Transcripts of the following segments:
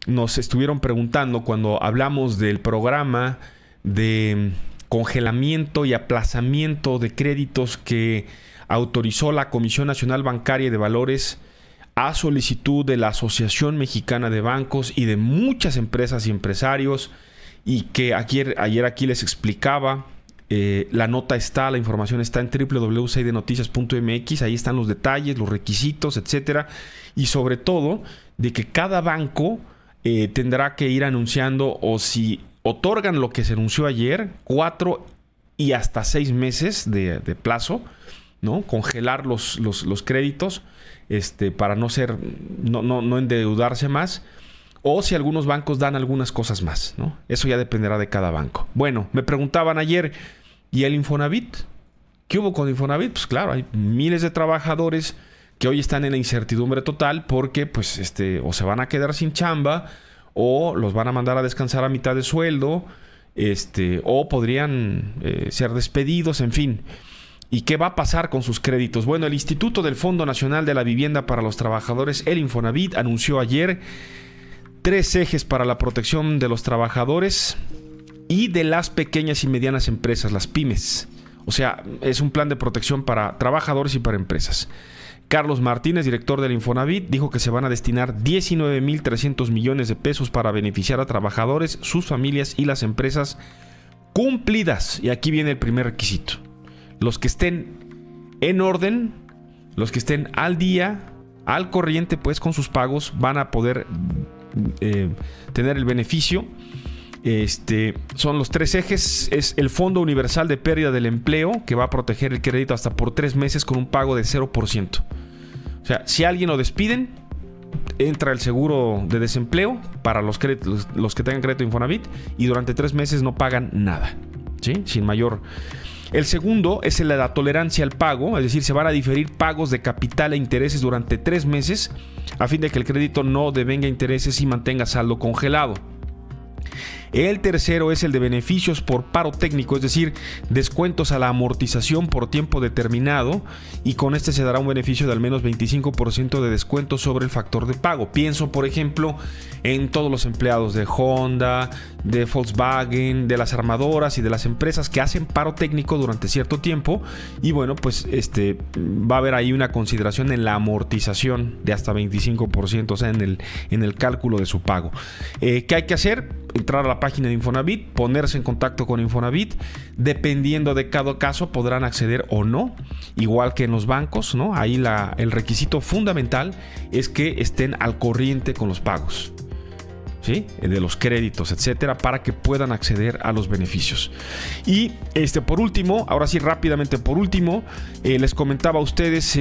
nos estuvieron preguntando cuando hablamos del programa de congelamiento y aplazamiento de créditos que autorizó la Comisión Nacional Bancaria y de Valores a solicitud de la Asociación Mexicana de Bancos y de muchas empresas y empresarios, y que ayer aquí les explicaba. La nota está, la información está en www.6denoticias.mx. Ahí están los detalles, los requisitos, etcétera, y sobre todo de que cada banco tendrá que ir anunciando, o si otorgan lo que se anunció ayer, 4 y hasta 6 meses de plazo, ¿no? Congelar los créditos para no endeudarse más, o si algunos bancos dan algunas cosas más, ¿no? Eso ya dependerá de cada banco. Bueno, me preguntaban ayer, ¿y el Infonavit? ¿Qué hubo con Infonavit? Pues claro, hay miles de trabajadores que hoy están en la incertidumbre total porque pues o se van a quedar sin chamba, o los van a mandar a descansar a mitad de sueldo, o podrían ser despedidos, en fin. ¿Y qué va a pasar con sus créditos? Bueno, el Instituto del Fondo Nacional de la Vivienda para los Trabajadores, el Infonavit, anunció ayer 3 ejes para la protección de los trabajadores y de las pequeñas y medianas empresas, las pymes. O sea, es un plan de protección para trabajadores y para empresas. Carlos Martínez, director del Infonavit, dijo que se van a destinar 19,300 millones de pesos para beneficiar a trabajadores, sus familias y las empresas cumplidas. Y aquí viene el primer requisito. Los que estén en orden, los que estén al día, al corriente, pues con sus pagos, van a poder tener el beneficio. Son los 3 ejes. Es el Fondo Universal de Pérdida del Empleo, que va a proteger el crédito hasta por 3 meses con un pago de 0%. O sea, si a alguien lo despiden, entra el seguro de desempleo para los que tengan crédito Infonavit, y durante 3 meses no pagan nada, ¿sí? Sin mayor. El segundo es la tolerancia al pago, es decir, se van a diferir pagos de capital e intereses durante 3 meses a fin de que el crédito no devenga intereses y mantenga saldo congelado. El tercero es el de beneficios por paro técnico, es decir, descuentos a la amortización por tiempo determinado, y con este se dará un beneficio de al menos 25% de descuento sobre el factor de pago. Pienso, por ejemplo, en todos los empleados de Honda, de Volkswagen, de las armadoras y de las empresas que hacen paro técnico durante cierto tiempo, y bueno, pues va a haber ahí una consideración en la amortización de hasta 25%, o sea, en el cálculo de su pago. ¿Qué hay que hacer? Entrar a la página de Infonavit, ponerse en contacto con Infonavit. Dependiendo de cada caso podrán acceder o no, igual que en los bancos, ¿no? Ahí el requisito fundamental es que estén al corriente con los pagos, ¿sí? De los créditos, etcétera, para que puedan acceder a los beneficios. Y por último, ahora sí rápidamente por último, les comentaba a ustedes,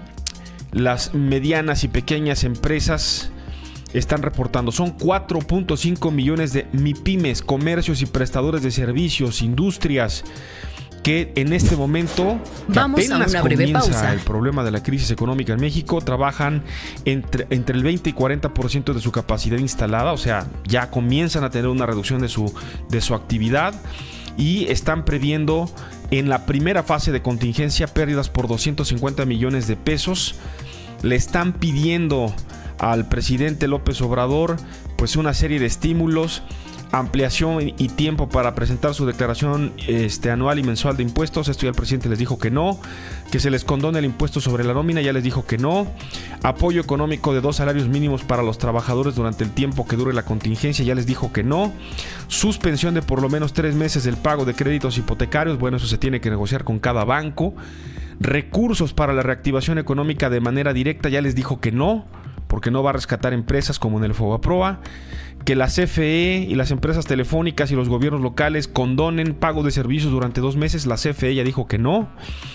las medianas y pequeñas empresas están reportando, son 4.5 millones de MIPYMES, comercios y prestadores de servicios, industrias, que en este momento, que apenas comienza el problema de la crisis económica en México, trabajan entre el 20 y 40% de su capacidad instalada. O sea, ya comienzan a tener una reducción de su actividad, y están previendo en la primera fase de contingencia pérdidas por 250 millones de pesos. Le están pidiendo al presidente López Obrador pues una serie de estímulos, ampliación y tiempo para presentar su declaración anual y mensual de impuestos. Esto ya el presidente les dijo que no. Que se les condone el impuesto sobre la nómina, ya les dijo que no. Apoyo económico de 2 salarios mínimos para los trabajadores durante el tiempo que dure la contingencia, ya les dijo que no. Suspensión de por lo menos 3 meses del pago de créditos hipotecarios, bueno, eso se tiene que negociar con cada banco. Recursos para la reactivación económica de manera directa, ya les dijo que no, porque no va a rescatar empresas como en el Fobaproa. Que la CFE y las empresas telefónicas y los gobiernos locales condonen pago de servicios durante 2 meses, la CFE ya dijo que no.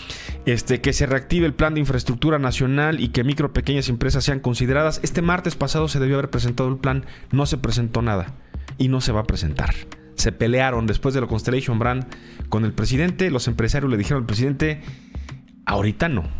Que se reactive el plan de infraestructura nacional y que micro pequeñas empresas sean consideradas. Este martes pasado se debió haber presentado el plan, no se presentó nada y no se va a presentar. Se pelearon después de la Constellation Brand con el presidente. Los empresarios le dijeron al presidente: ahorita no,